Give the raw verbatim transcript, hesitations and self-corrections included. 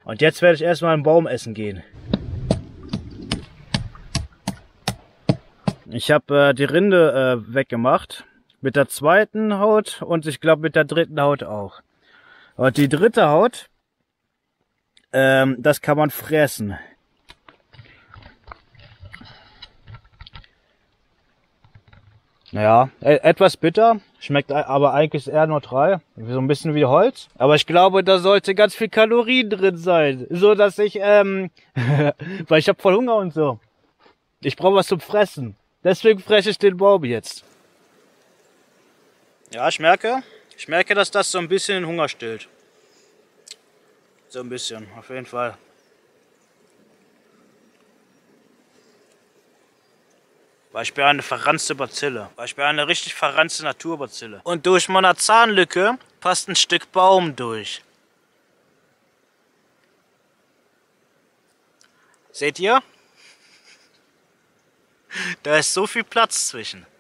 Und jetzt werde ich erstmal einen Baum essen gehen. Ich habe äh, die Rinde äh, weggemacht. Mit der zweiten Haut und ich glaube mit der dritten Haut auch. Und die dritte Haut, ähm, das kann man fressen. Ja, e etwas bitter, schmeckt aber eigentlich eher neutral, so ein bisschen wie Holz. Aber ich glaube, da sollte ganz viel Kalorien drin sein, so dass ich, ähm, weil ich habe voll Hunger und so. Ich brauche was zum Fressen, deswegen fresse ich den Baum jetzt. Ja, ich merke, ich merke, dass das so ein bisschen den Hunger stillt. So ein bisschen, auf jeden Fall. Weil ich bin eine verranzte Bazille. Weil ich bin eine richtig verranzte Naturbazille. Und durch meine Zahnlücke passt ein Stück Baum durch. Seht ihr? Da ist so viel Platz zwischen.